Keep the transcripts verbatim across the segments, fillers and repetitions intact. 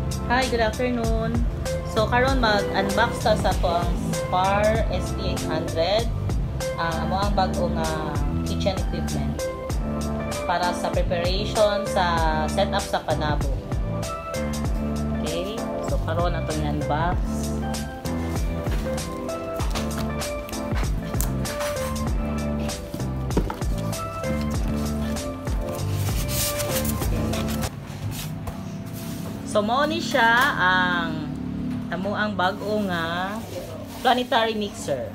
Hi, good afternoon. So karon mag-unbox ta sa to ang Spar S P eight hundred. Ang uh, ang bago nga kitchen equipment para sa preparation sa setup sa panabo. Okay, so karon ato ni unbox. So mo ni siya ang amo ang bag-o nga planetary mixer.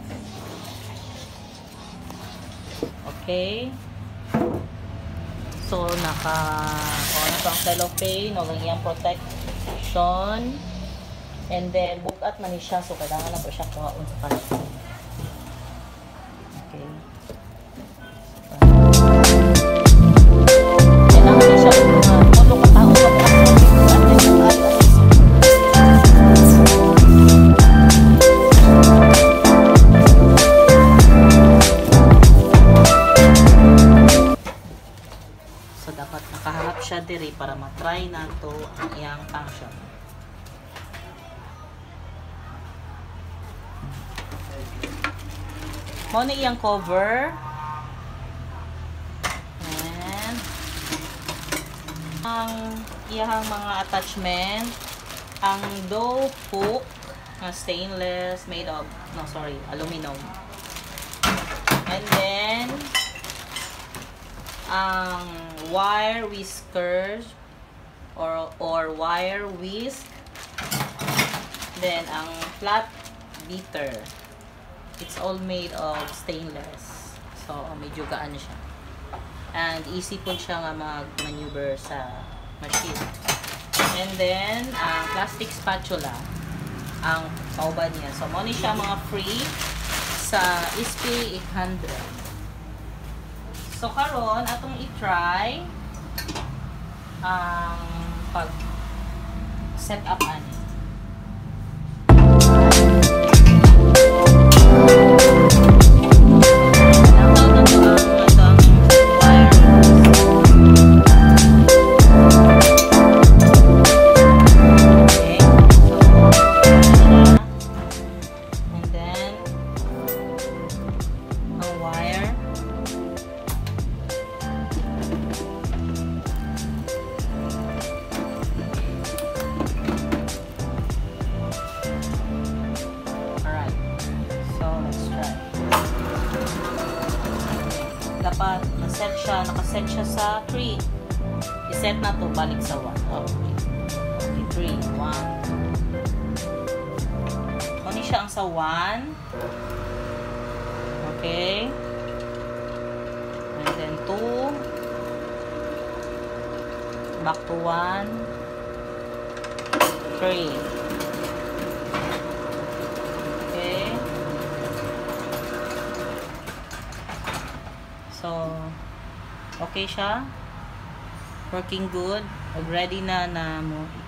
Okay. So naka oh na ang cellophane o ganyan protection. And then bukat man ni siya, so kailangan na po siya kuhaon sa kanila. Okay. Kailangan ni siya mga mulo ka tao sa so dapat nakaharap siya diri para matry na to ang iyang function. Mo na iyang cover. And ang iyang mga attachment, ang dough hook na stainless made of no sorry, aluminum. And then ang wire whiskers or or wire whisk, then ang flat beater, it's all made of stainless, so medyo gaan siya and easy po siya nga mag-maneuver sa machine. And then ang plastic spatula ang kauban niya, so mo ni siya mga free sa S P eight hundred. So karon atong i-try ang pag set up ani. Dapat na-set siya, naka-set siya sa three. I-set na to balik sa one. Okay. Okay, three, one. Kuni siya ang sa one. Okay. And then two. Back to one. three. Okay. So, okay siya. Working good. Ready na na mo